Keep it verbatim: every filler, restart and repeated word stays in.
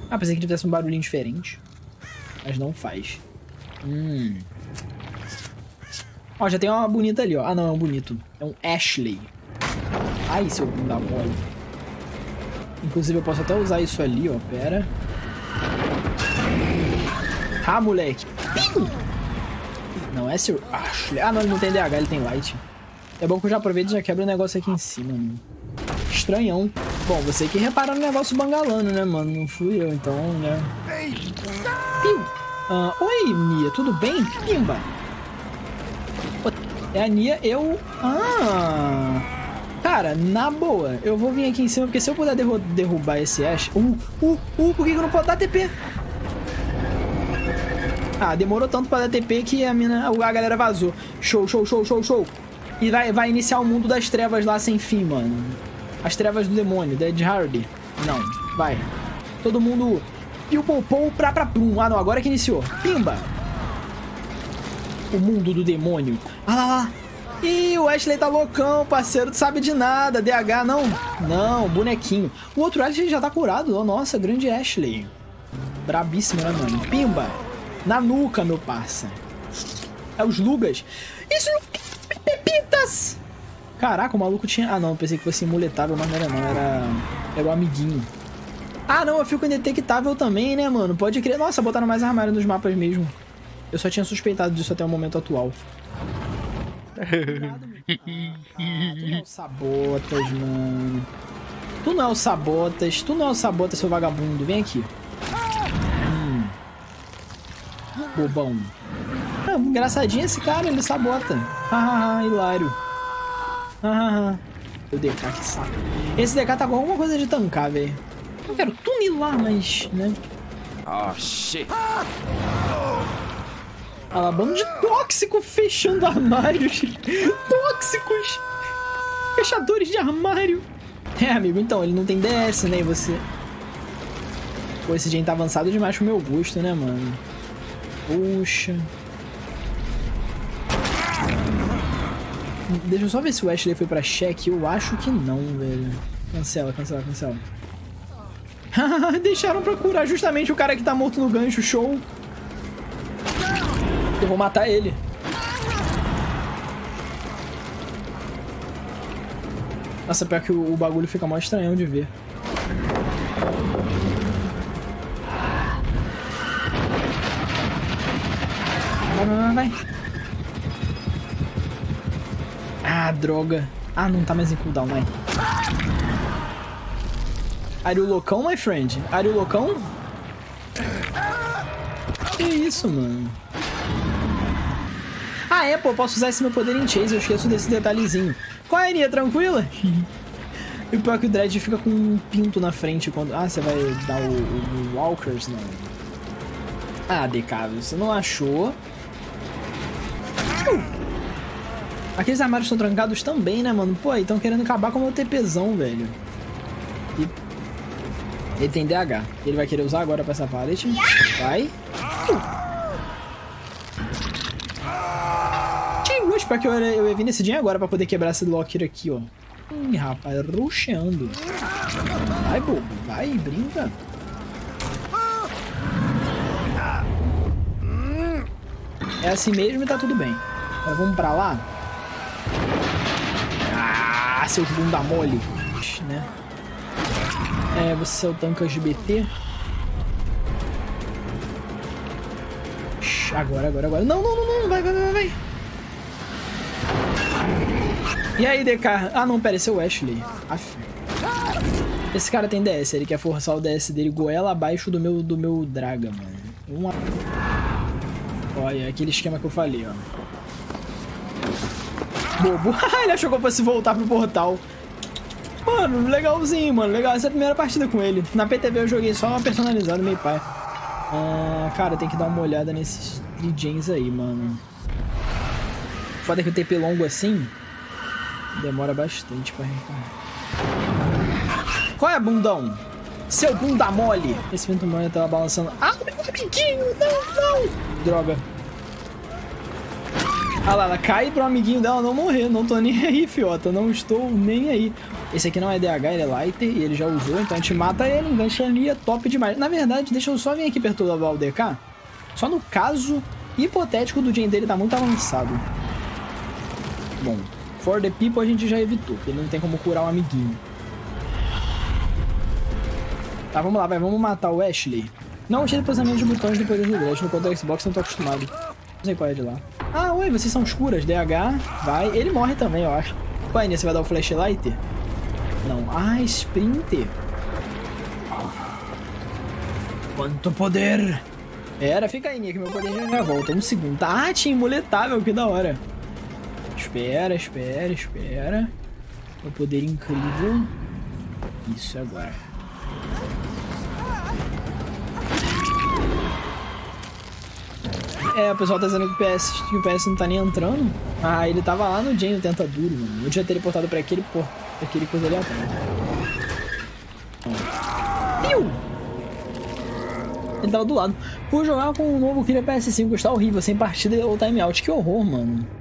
Ah, pensei que tivesse um barulhinho diferente. Mas não faz. Hum. Ó, já tem uma bonita ali, ó. Ah, não, é um bonito. É um Ashley. Ai, seu bunda mole. Inclusive, eu posso até usar isso ali, ó. Pera. Ah, moleque. Não, é seu Ashley. Ah, não, ele não tem D H, ele tem Light. É bom que eu já aproveito e já quebro o negócio aqui em cima, mano. Estranhão. Bom, você que repara no negócio bangalando, né, mano? Não fui eu, então, né? Piu. Ah, oi, Nia, tudo bem? Pimba. É a Nia, eu... Ah... Cara, na boa, eu vou vir aqui em cima, porque se eu puder derru derrubar esse Ash... Uh, uh, uh, por que eu não posso dar T P? Ah, demorou tanto pra dar T P que a, mina, a galera vazou. Show, show, show, show, show. E vai, vai iniciar o mundo das trevas lá sem fim, mano. As trevas do demônio, Dead Hard. Não, vai. Todo mundo... Piu, pou, pou, pra, pra, pum. Ah, não, agora que iniciou. Pimba. O mundo do demônio. Ah lá, lá. Ih, o Ashley tá loucão, parceiro. Tu sabe de nada. D H, não. Não, bonequinho. O outro Ashley já tá curado. Oh, nossa, grande Ashley. Brabíssimo, né, mano? Pimba. Na nuca, meu parça. É os Lugas. Isso não... Pepitas. Caraca, o maluco tinha... Ah, não. Pensei que fosse imuletável, mas não era, não. Era... Era o amiguinho. Ah, não. Eu fico indetectável também, né, mano? Pode crer. Nossa, botaram mais armário nos mapas mesmo. Eu só tinha suspeitado disso até o momento atual. Ah, tu não é o Sabotas, mano. Tu não é o Sabotas. Tu não é o Sabotas, seu vagabundo. Vem aqui. Hum. Bobão. Ah, engraçadinho esse cara, ele sabota. Hahaha, hilário. Hahaha. O D K, que saco. Esse D K tá com alguma coisa de tancar, velho. Não quero tunilar, mas, né? Oh, shit. Ah lá, bando de tóxico fechando armários. Tóxicos. Fechadores de armário. É, amigo, então, ele não tem D S, né? E você... Pô, esse gen tá avançado demais pro meu gosto, né, mano? Puxa. Deixa eu só ver se o Ashley foi pra cheque. Eu acho que não, velho. Cancela, cancela, cancela. Deixaram pra curar justamente o cara que tá morto no gancho. Show. Eu vou matar ele. Nossa, pior que o, o bagulho fica mó estranhão de ver. Vai, vai, vai, vai. Ah, droga. Ah, não tá mais em cooldown, vai. Are you loucão, my friend? Are you loucão? Que isso, mano? Ah, é, pô, eu posso usar esse meu poder em Chase, eu esqueço desse detalhezinho. Qual é, Nia? Tranquila? E o pior é que o Dredd fica com um pinto na frente quando... Ah, você vai dar o, o, o Walkers, não. Ah, D K, você não achou? Aqueles armários estão trancados também, né, mano? Pô, aí estão querendo acabar com o meu TPzão, velho. E... Ele tem D H. Ele vai querer usar agora pra essa pallet. Vai. Pra que eu, eu ia vir nesse dia agora pra poder quebrar esse locker aqui, ó. Ih, rapaz, rushando. Vai, bobo. Vai, brinca. É assim mesmo e tá tudo bem. Então, vamos pra lá. Ah, seu bunda mole. Né? É, você é o tanque L G B T. Agora, agora, agora. Não, não, não, não. Vai, vai, vai, vai. E aí, D K? Ah, não, pera, esse é o Ashley. Aff. Esse cara tem D S, ele quer forçar o D S dele goela abaixo do meu, do meu Draga, mano. Uma... Olha, aquele esquema que eu falei, ó. Bobo. Ele achou que eu fosse voltar pro portal. Mano, legalzinho, mano. Legal, essa é a primeira partida com ele. Na P T V eu joguei só personalizado, meio pai. Ah, cara, tem que dar uma olhada nesses trigens aí, mano. Foda que o T P longo assim demora bastante pra recarregar. Qual é, bundão? Seu bunda mole! Esse vento mole tava balançando. Ah, meu amiguinho! Não, não! Droga. Ah lá, ela cai pro amiguinho dela não morrer. Não tô nem aí, fiota. Não estou nem aí. Esse aqui não é D H, ele é Lighter e ele já usou, então a gente mata ele, engancha ali, é top demais. Na verdade, deixa eu só vir aqui perturbar o D K. Só no caso hipotético do gen dele tá muito avançado. Bom, For the People a gente já evitou, porque ele não tem como curar um amiguinho. Tá, vamos lá, vai, vamos matar o Ashley. Não tire posicionamento de botões do poder do Dash, no controle do Xbox não tô acostumado. Não sei qual é de lá. Ah, oi, vocês são escuras, D H, vai. Ele morre também, eu acho. Qual é, você vai dar o Flashlight? Não. Ah, Sprinter. Quanto poder! Era, fica aí, Nia, que meu poder já, já volta. Um segundo. Ah, tinha imuletável, que da hora. Espera, espera, espera. Meu poder incrível. Isso, agora. É, o pessoal tá dizendo que o P S, que o P S não tá nem entrando. Ah, ele tava lá no Gen, no Tentaduro, mano. Eu tinha teleportado pra aquele, por... aquele coisa ali atrás. Piu! Ele tava do lado. Vou jogar com o novo Killer P S cinco, está horrível, sem partida ou timeout. Que horror, mano.